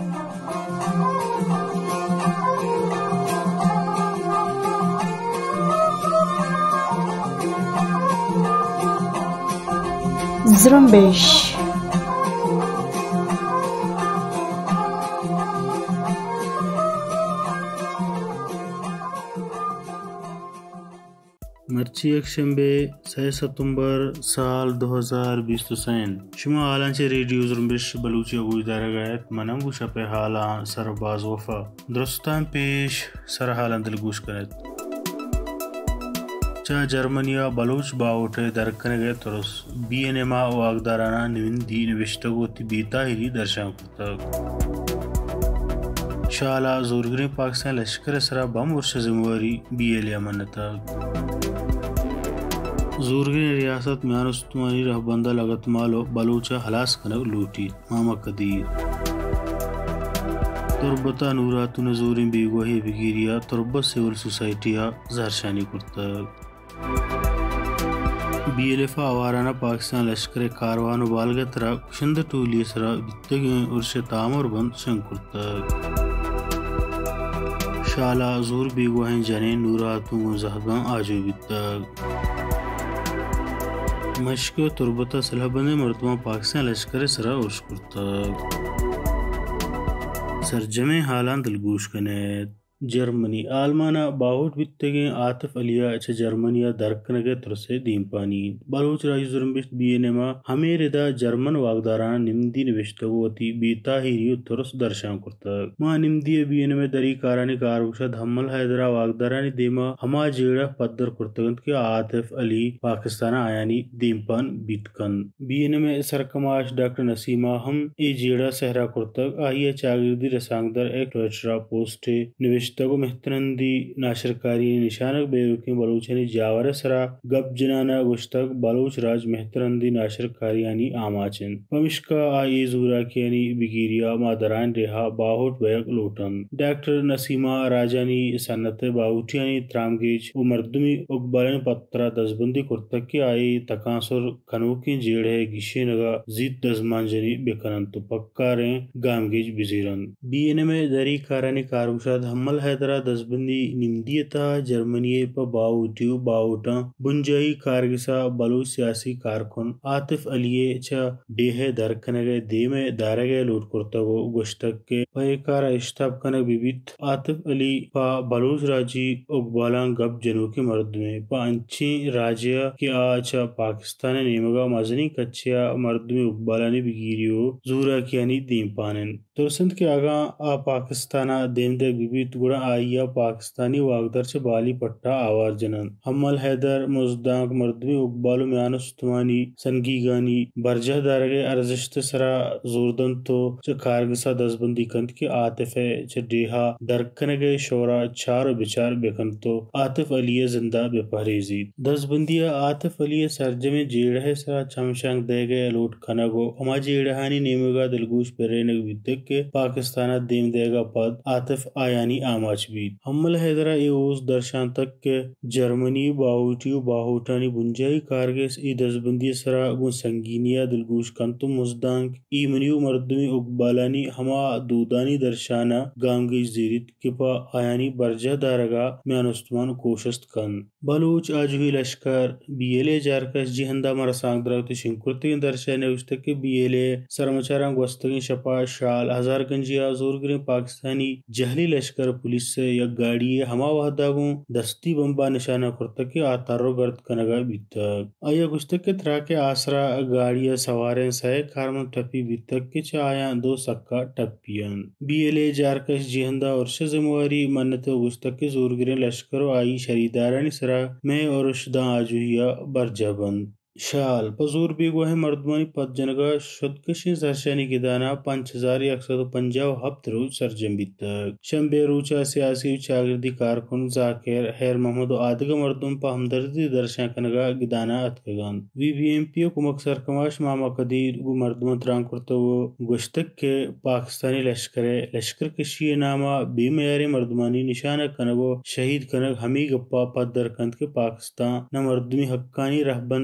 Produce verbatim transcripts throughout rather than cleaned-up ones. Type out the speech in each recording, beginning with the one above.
زرمبش مرچی یک شنبه سه ستمبر سال دو هزار بیست و سه شما حالان چه ریڈیو زرمبش بلوچی اگوی دارگایت منم گوشا پہ حالان سر باز وفا درستان پیش سر حالان دلگوش کنید. چا جرمنیا بلوچ باوٹے درکنے گئے ترس بی این اما واگدارانا نوندی نوشتگو تی بیتا ہیری درشان کرتا شالا زورگری پاکستان لشکر سرا بم ورش زمواری بی ایل امنتا زورگری ریاست میان استمانی رہبندہ لگت مالو بلوچا حلاس کنگ لوٹی ماما قدیر تربتا نوراتو نزورین بیگوہی بگیریا تربت سیول سوسائٹیا زہرشانی کرتا بی ایل ایف آوارانہ پاکستان لشکر کاروان و بالغت را کشند ٹولی سرا بتگیں ارش تامر بند شنکرتا شالا زور بیگوہن جنین نوراتوں زہگاں آجو بتگ مشک تربتا صلح بند مرتبہ پاکستان لشکر سرا ارش کرتا سرجمے حالان دلگوش کنید. جرمنی آلمانہ باہوٹ بتگیں عاطف علیہ اچھا جرمنیا درکنگے ترسے دیم پانی بلوچ راج زرمبش بی این اما ہمیں ردا جرمن واگداران نمدی نوشتگوتی بیتا ہیریو ترس درشان کرتا ما نمدی بی این اما دری کارانی کاروشد حمل حیدرہ واگدارانی دیما ہما جیڑا پدر کرتگند کہ عاطف علی پاکستان آیانی دیم پان بیتکن بی این اما سرکماش ڈاکٹر نسیمہ ہم ای جیڑا سہرا کرتگ آئیے چاگردی رسانگدر ایک ٹویٹرا پوسٹ نوشت تگو محترندی ناشرکاری نشانک بیروکی بلوچانی جاور سرا گب جنانا گشتگ بلوچ راج محترندی ناشرکاریانی آماچن پمشکا آئی زوراکیانی بگیریا مادران رہا باہوٹ بیگ لوٹن ڈاکٹر نسیمہ راجانی سنت باہوٹیانی ترامگیج و مردمی اقبالن پترا دزبندی کرتک کی آئی تکانسر کنوکی جیڑے گشی نگا زید دزمانجنی بکنن تو پکاریں گامگیج بزیرن بی این میں دری کارانی کاروشاد حمل حیدرہ دزبندی نمدیتا جرمنی پا باوٹیو باوٹا بنجائی کارگسا بلوچ سیاسی کارکن عاطف علیہ چا ڈیہ درکنگے دیمے دارگے لوٹ کرتگو گشتک کے پای کارا اشتاب کنگ بیبیت عاطف علی پا بلوچ راجی اقبالان گب جنوکی مرد میں پا انچی راجیا کی آچا پاکستان نیمگا مزنی کچیا مرد میں اقبالانی بگیریو زورا کیانی دیم پانن ترسند کے آگاں آ پاکستانا دیم دے بیبیت گڑا آئیا پاکستانی واگدر چھ بالی پٹا آوار جنن حمل حیدر مزدانک مردمی اقبالو میان استمانی سنگیگانی برجہ دارگے ارزشت سرا زوردن تو چھ کارگسا دزبندی کند کی عاطف چھ ڈیہا درکنگے شورا چار بچار بکن تو عاطف علی زندہ بپہریزی دزبندیا عاطف علی سرجم جیڑہ سرا چمشنگ دے گئے لوٹ کنگو ہما جیڑہانی نیمگا دلگوش پرینگ بیتک کے پاکستانہ دیم دے گا پد عاطف آیانی آماچ بیت حمل حیدرہ ایوز درشان تک کہ جرمنی باہوٹیو باہوٹانی بنجائی کارگس ای دزبندی سرا گن سنگینیا دلگوش کنتو مزدانک ای منیو مردمی اقبالانی ہما دودانی درشانہ گامگیج زیرت کپا آیانی برجہ دارگا میان استمان کوشست کن بلوچ آجوی لشکر بی ایل اے جارکش جہندہ مرسانگ دراوتی شنکرتگین درشان نوشتک کہ بی ایل اے سرمچاران گوستگین شپا شال ہزار گنجیا زورگرین پاکستانی جہلی لشکر پولیس سے یک گاڑی ہما وحداگوں دستی بمبا نشانہ کرتک کہ آتارو گرد کنگا بیتک آیا گشتک کہ تراک آسرا گاڑی سواریں سائے کارمن ٹپی بیتک کہ چاہاں دو سکا ٹپین بی ایل اے جارکش جہندہ ارش زمواری منت گشتک کہ زورگرین لشکر آئی شریدارانی سرا میں ارشدہ آجویا برجہ بند شال پزور بیگوہ مردمانی پت جنگا شدکشی زرشانی کی دانا پانچ ہزار یک سو پنجاو ہفت روز سرجم بیتک شنبے روچا سیاسی و چاگردی کارکن ذاکر خیر محمد و آدگا مردم پا ہمدردی درشان کنگا گدانا اتکگان وی بی ایم پی و کمک سرکماش ماما قدیر گو مردم تران کرتا و گشتک کے پاکستانی لشکر لشکر کشی ناما بے معیاری مردمانی نشانہ کنگو شہید کنگ ہمی گپا پت درکند کے پاکستان نہ مردمی حقانی رہبند حیال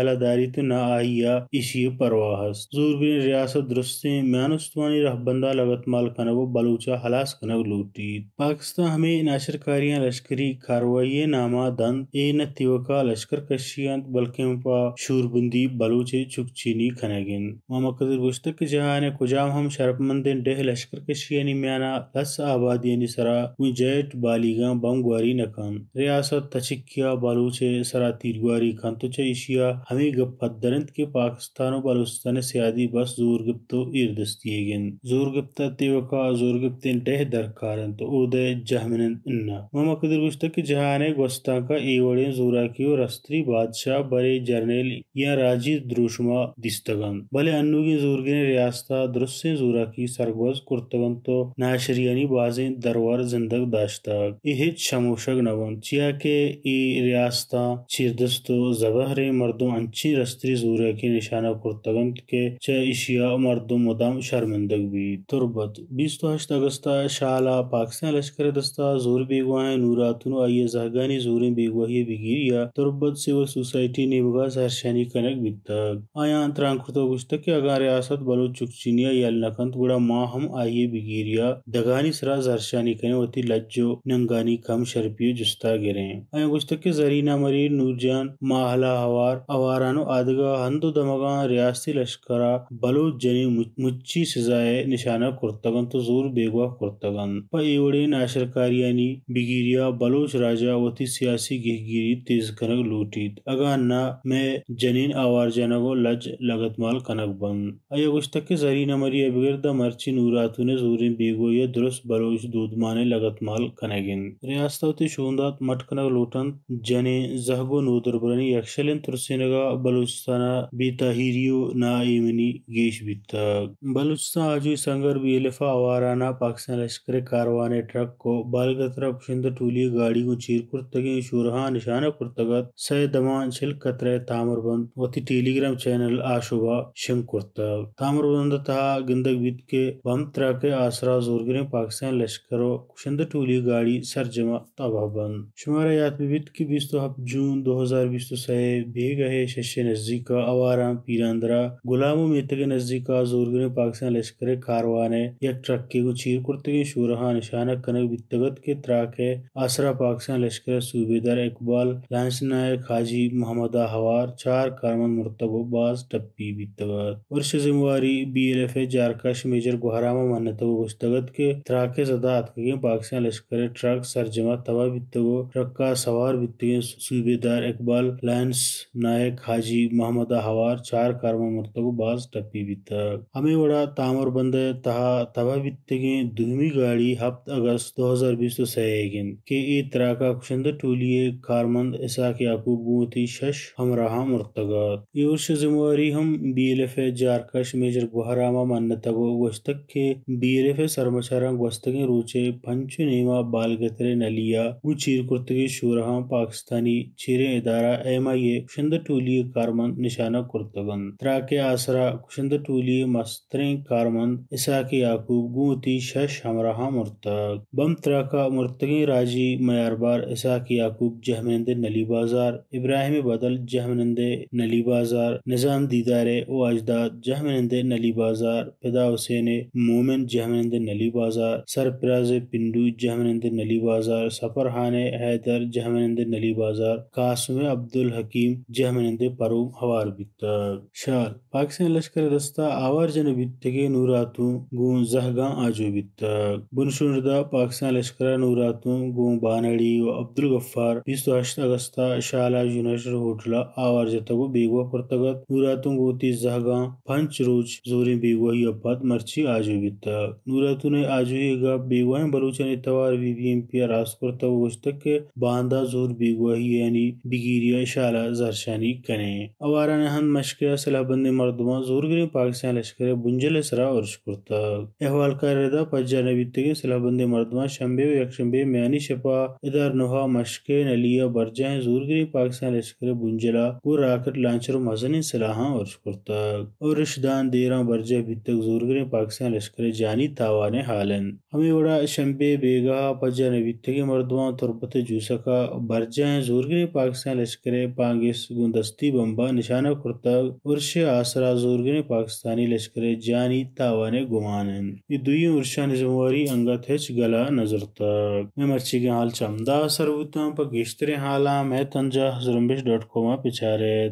بالاداری تو نہ آئیا اسی پرواہ است زورگرین ریاست درستیں میانستوانی رہ بندہ لگت مال کنگو بلوچا ہلاس کنگ لوٹید پاکستان ہمیں ناشر کاریاں لشکری کاروائی نامہ دند اے نہ تیوکا لشکر کشیاں بلکہ پا شوربندی بلوچے چکچینی کھنگن محمد قدر گوشتک جہاں کجام ہم شرپ مندن ڈہ لشکر کشیانی میانا لس آبادیانی سرا جیٹ بالیگاں بم گواری نکن ریاست تچکیا بلوچے سرا تیرگواری کن تو ایشیا ہمیں گپت درند کے پاکستان و بلوچستان سیادی بس زور گپتو ایردستی گن زور گپتا تیوکا زور گپتن ڈہ درکارن تو او دے جہمنن اننا محمد قدر گوشتک جہاں گوستان کا ایوڑیں زورا کیو رستری بادشاہ برے جرنیل یا راجی دروشما دستگن بلے انوگی زورگین ریاستہ درست زورا کی سرگوز کرتگن تو ناشریانی بازیں درور زندگ داشتاگ ای ہچ شموشگ نون چیا کہ ای ریاستہ چیردستو زبہر مردم انچی رستری زورا کی نشانہ کرتگن کہ چہ اشیا مردم مدام شرمندگ بھی تربت بیس تو ہشت اگستہ شالا پاکستان لشکر دستہ زور بیگواہیں نوراتنو آئیے زہگانی زوریں بیگواہی بگیریا تربت سول سوسائٹی نیمگا زہرشانی کنک بیتاگ آیا انتران کرتو گشتک کہ اگا ریاست بلوچ چکچینیا یل نکنت گوڑا ماں ہم آئیے بگیریا دگانی سرا زہرشانی کنے وتی لجو ننگانی کم شرپیو جستا گریں آیا گشتک کہ زرینہ مریر نور جان ماہلا ہوار اوارانو آدگا ہندو دمگا ریاستی لشکرہ بلوچ جنی مچی سزائے نشانہ کرتگن تو زور بیگواہ کرتگن پا ایوڑے ناشرکاریانی بگیریا بلوچ راجہ وتی سیاسی گہگیری تیز کنگ لوٹید اگا نہ میں جنین آوار جانگو لج لگت مال کنگ بند آیا گشتک کہ زرینہ مری بگردہ مرچی نوراتونے زوریں بیگو یا درست بلوچ دودمانے لگت مال کنگن ریاستہ تی شوندات مٹ کنگ لوٹن جنے زہگو نودربرنی یکشلن ترسینگا بلوچستانا بی تاہیریو نا ایمنی گیش بیتا بلوچستان آجوی سنگر بی الفا آوارانا پاکستان لشکر کاروانے ٹرک کو بالگترہ پشند ٹولی گاڑی کو چیر کرتگیں شورہاں نشانہ کرتگت سہ دمان چھل قطرہ تامر بند وتی ٹیلی گرام چینل آشوبہ شنگ کرتگ تامر بند تہا گندگ بیت کے بم تراکے آسرا زورگریں پاکستان لشکرو کشند ٹولی گاڑی سرجمہ تباہ بند شمارہ یاد بیت کی بیس تو ہفت جون دو ہزار بیس تو سہ بیگہ شش نزدیکا آواران پیراندرا غلامو میتگ نزدیکا زورگریں پاکستان لشکر کاروانے یک ٹرک کے کو چیر کرتگیں شورہاں نشانہ کنگ بیتگت کے تراکے آسرا پاکستان لشکر صوبیدار اقبال لانس نائک حاجی محمد ہوار چار کارمند مرتبہ باز ٹپی بیتگت ورش زمواری بی ایل ایف جارکش میجر گوہراما منتگو گشتگت کے تراکے زدہ اتکگیں پاکستان لشکر ٹرک سرجمہ تباہ بیتگو ٹرکا سوار بیتگیں صوبیدار اقبال لانس نائک حاجی محمد ہوار چار کارمند مرتبہ باز ٹپی بیتگ ہمیں وڑا تامر بند تہا تباہ بیتگیں دومی گاڑی ہفت اگست دو ہزار بیس تو سہ گن کہ ای تراکا کشند ٹولیے کارمند اساک یعقوب گوتی شش ہمراہ مرتگات یہ ورش زمواری ہم بی ایل ایف جارکش میجر گوہراما منتگو گوشتک کے بی ایل ایف سرمچاران گوستگیں روچے پنچو نیما بالگتر نلیا گو چیر کرتگی شورہاں پاکستانی چیریں ادارہ ایم آئی اے کشند ٹولیے کارمند نشانہ کرتگن تراکے آسرا کشند ٹولیے مستریں کارمند اساک یعقوب گوتی شش ہمراہ مرتگ بم تراکا مرتگیں راجی میاربار اساک یعقوب جہمنند نلی بازار ابراہیم بدل جہمنند نلی بازار نظام دیدارے او اجداد جہمنند نلی بازار پدا حسین مومن جہمنند نلی بازار سرپراز پنڈو جہمنند نلی بازار سفرحان حیدر جہمنند نلی بازار قاسم عبدالحکیم جہمنند پروم ہوار بیتگ شال پاکستان لشکر دستہ آوار جن بیتگے نوراتوں گون زہگاں آجو بیتگ بنشوردہ پاکستان لشکر نوراتوں گون بانڑی و عبدالغفار بیس تو ہشت اگستہ شالا یونیٹڈ ہوٹلا آوار جتگو بیگوا پرتگت نوراتوں گوتی زہگاں پنچ روچ زوریں بیگواہی اپاد مرچی آجو بیتگ نوراتوں نے آجوی گا بیگواہیں بلوچانی توار وی بی ایم پی راست کرتگو گشتک کے باندہ زور بیگواہی یعنی بگیریا شالا زہرشانی کنے اواران ہند مشکیا صلاح بند مردمہ زورگریں پاکستان لشکر بنجل سرا ورش کرتگ احوال کاردہ پجا نبیتگیں صلاح بند مردمہ شنبے و یکشنبے میانی شپا ادار نوہا مشکے نلیا برجاہیں زورگریں پاکستان لشکر بنجلا کو راکٹ لانچر و مزنین سلاحاں ورش کرتگ اور رشدان دیراں برجہ بیتگ زورگریں پاکستان لشکر جانی تاوانے حالن ہمیں وڑا شنبے بیگاہ پجا نبیتگیں مردمہ تربت جوسکا برجاہیں زورگریں پاکستان لشکر پانگس گندست دستی بمبا نشانہ کرتا ورش آسرا زورگن پاکستانی لشکر جانی تاوانے گمانن یہ دوئی ورشا نظمواری انگا تھچ گلا نظر تاک میں مرچی کے حال چم دا سروتاں پا گیشترین حالاں میں تنجا زرمبش ڈاٹ کوما پچارے